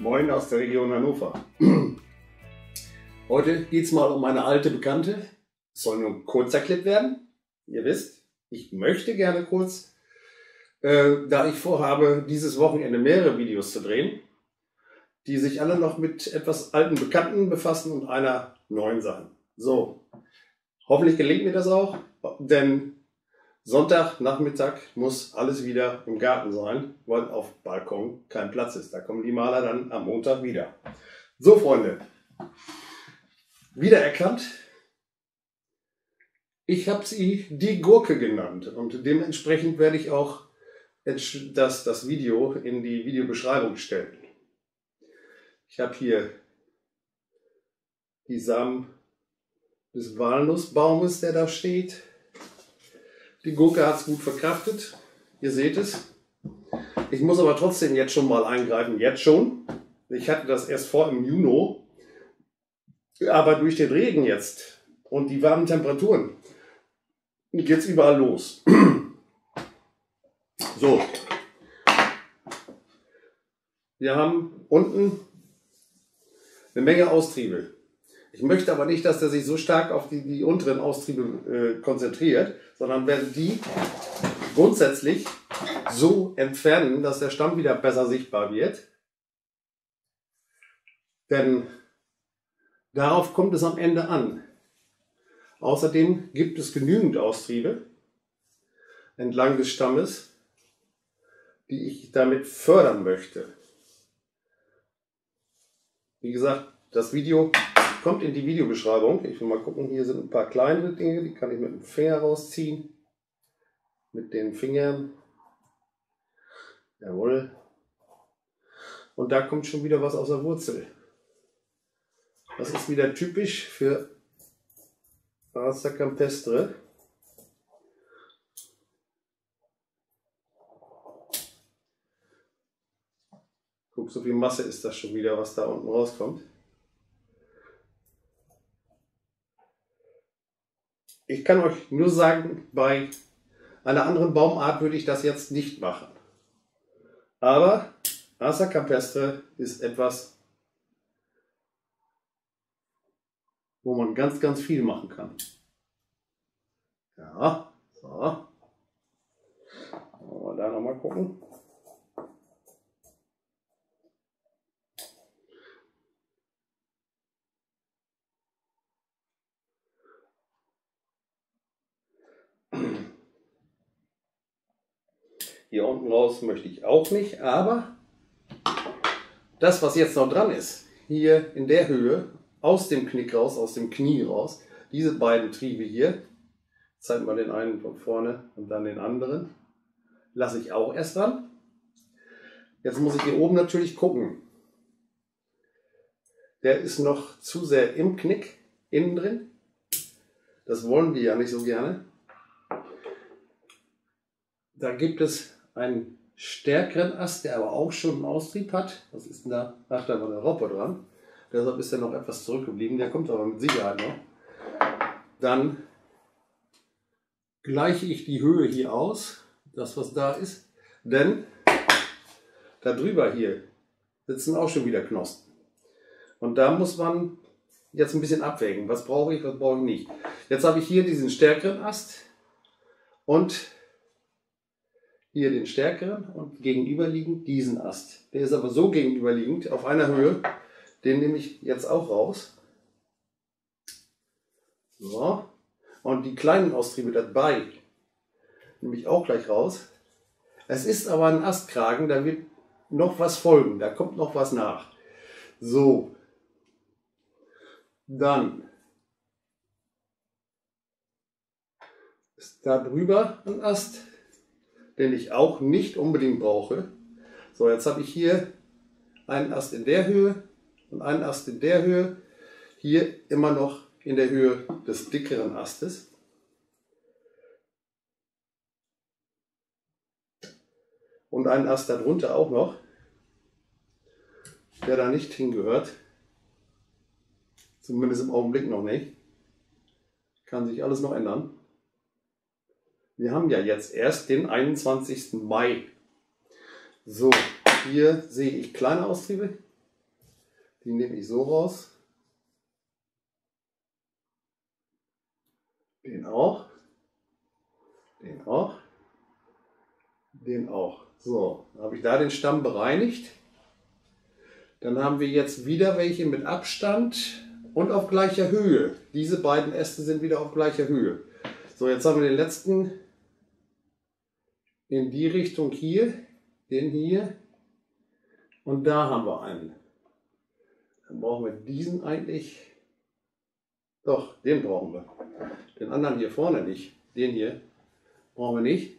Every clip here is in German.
Moin aus der Region Hannover. Heute geht es mal um eine alte Bekannte. Es soll nur ein kurzer Clip werden. Ihr wisst, ich möchte gerne kurz, da ich vorhabe, dieses Wochenende mehrere Videos zu drehen, die sich alle noch mit etwas alten Bekannten befassen und einer neuen Sache. So, hoffentlich gelingt mir das auch, denn Sonntagnachmittag muss alles wieder im Garten sein, weil auf Balkon kein Platz ist. Da kommen die Maler dann am Montag wieder. So, Freunde, wiedererkannt. Ich habe sie die Gurke genannt und dementsprechend werde ich auch das Video in die Videobeschreibung stellen. Ich habe hier die Samen des Walnussbaumes, der da steht. Die Gurke hat es gut verkraftet, ihr seht es. Ich muss aber trotzdem jetzt schon mal eingreifen, jetzt schon. Ich hatte das erst vor im Juni, aber durch den Regen jetzt und die warmen Temperaturen geht es überall los. So, wir haben unten eine Menge Austriebe. Ich möchte aber nicht, dass der sich so stark auf die unteren Austriebe konzentriert, sondern werde die grundsätzlich so entfernen, dass der Stamm wieder besser sichtbar wird. Denn darauf kommt es am Ende an. Außerdem gibt es genügend Austriebe entlang des Stammes, die ich damit fördern möchte. Wie gesagt, das Video kommt in die Videobeschreibung. Ich will mal gucken, hier sind ein paar kleinere Dinge, die kann ich mit dem Finger rausziehen. Mit den Fingern. Jawohl. Und da kommt schon wieder was aus der Wurzel. Das ist wieder typisch für Aster campestre. Guck, so viel Masse ist das schon wieder, was da unten rauskommt. Ich kann euch nur sagen, bei einer anderen Baumart würde ich das jetzt nicht machen. Aber Aster campestre ist etwas, wo man ganz, ganz viel machen kann. Ja, so. Wollen wir da nochmal gucken. Hier unten raus möchte ich auch nicht, aber das, was jetzt noch dran ist, hier in der Höhe, aus dem Knick raus, aus dem Knie raus, diese beiden Triebe hier, zeig mal den einen von vorne und dann den anderen, lasse ich auch erst dran. Jetzt muss ich hier oben natürlich gucken. Der ist noch zu sehr im Knick, innen drin. Das wollen wir ja nicht so gerne. Da gibt es einen stärkeren Ast, der aber auch schon einen Austrieb hat. Was ist denn da? Ach, da war eine Raupe dran. Deshalb ist er noch etwas zurückgeblieben. Der kommt aber mit Sicherheit noch. Dann gleiche ich die Höhe hier aus, das was da ist. Denn da drüber hier sitzen auch schon wieder Knospen. Und da muss man jetzt ein bisschen abwägen. Was brauche ich, was brauche ich nicht. Jetzt habe ich hier diesen stärkeren Ast und hier den stärkeren und gegenüberliegend diesen Ast. Der ist aber so gegenüberliegend auf einer Höhe, den nehme ich jetzt auch raus. So. Und die kleinen Austriebe dabei nehme ich auch gleich raus. Es ist aber ein Astkragen, da wird noch was folgen, da kommt noch was nach. So. Dann ist da drüber ein Ast, den ich auch nicht unbedingt brauche. So, jetzt habe ich hier einen Ast in der Höhe und einen Ast in der Höhe. Hier immer noch in der Höhe des dickeren Astes. Und einen Ast darunter auch noch, der da nicht hingehört. Zumindest im Augenblick noch nicht. Kann sich alles noch ändern. Wir haben ja jetzt erst den 21. Mai. So, hier sehe ich kleine Austriebe. Die nehme ich so raus. Den auch. Den auch. Den auch. So, dann habe ich da den Stamm bereinigt. Dann haben wir jetzt wieder welche mit Abstand und auf gleicher Höhe. Diese beiden Äste sind wieder auf gleicher Höhe. So, jetzt haben wir den letzten in die Richtung hier, den hier und da haben wir einen. Dann brauchen wir diesen eigentlich, doch, den brauchen wir. Den anderen hier vorne nicht, den hier brauchen wir nicht.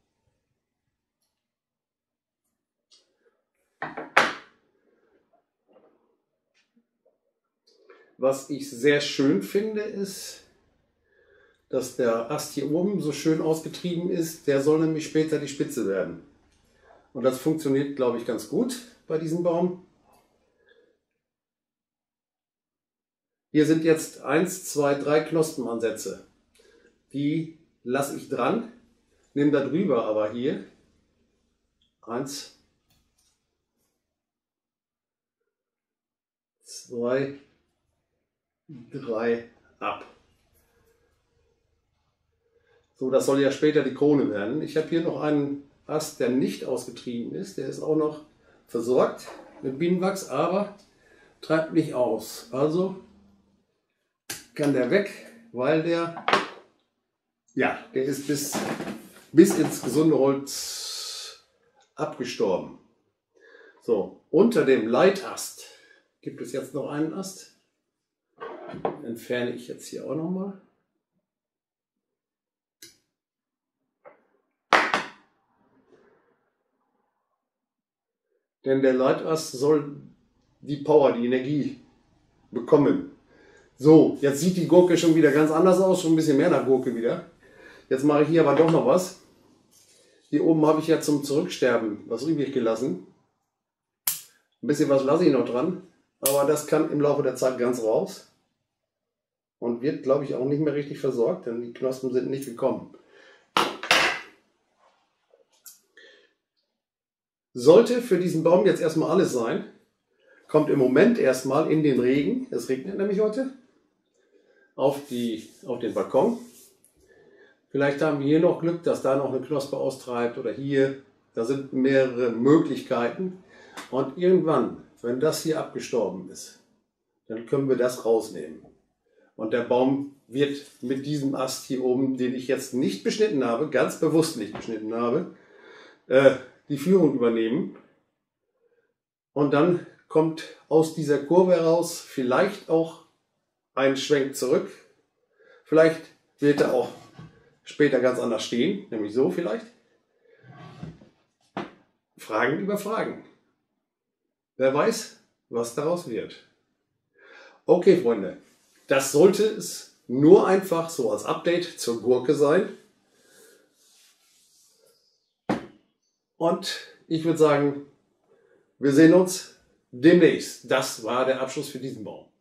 Was ich sehr schön finde, ist, dass der Ast hier oben so schön ausgetrieben ist. Der soll nämlich später die Spitze werden. Und das funktioniert, glaube ich, ganz gut bei diesem Baum. Hier sind jetzt 1, 2, 3 Knospenansätze. Die lasse ich dran, nehme da drüber aber hier 1, 2, 3 ab. So, das soll ja später die Krone werden. Ich habe hier noch einen Ast, der nicht ausgetrieben ist. Der ist auch noch versorgt mit Bienenwachs, aber treibt nicht aus. Also kann der weg, weil der, ja, der ist bis ins gesunde Holz abgestorben. So, unter dem Leitast gibt es jetzt noch einen Ast. Den entferne ich jetzt hier auch nochmal. Denn der Leitast soll die Power, die Energie bekommen. So, jetzt sieht die Gurke schon wieder ganz anders aus, schon ein bisschen mehr nach Gurke wieder. Jetzt mache ich hier aber doch noch was. Hier oben habe ich ja zum Zurücksterben was übrig gelassen. Ein bisschen was lasse ich noch dran, aber das kann im Laufe der Zeit ganz raus. Und wird, glaube ich, auch nicht mehr richtig versorgt, denn die Knospen sind nicht gekommen. Sollte für diesen Baum jetzt erstmal alles sein, kommt im Moment erstmal in den Regen, es regnet nämlich heute, auf den Balkon. Vielleicht haben wir hier noch Glück, dass da noch eine Knospe austreibt oder hier. Da sind mehrere Möglichkeiten. Und irgendwann, wenn das hier abgestorben ist, dann können wir das rausnehmen. Und der Baum wird mit diesem Ast hier oben, den ich jetzt nicht beschnitten habe, ganz bewusst nicht beschnitten habe, die Führung übernehmen. Und dann kommt aus dieser Kurve heraus vielleicht auch ein Schwenk zurück. Vielleicht wird er auch später ganz anders stehen, nämlich so vielleicht. Fragen über Fragen. Wer weiß, was daraus wird. Okay, Freunde, das sollte es nur einfach so als Update zur Gurke sein. Und ich würde sagen, wir sehen uns demnächst. Das war der Abschluss für diesen Baum.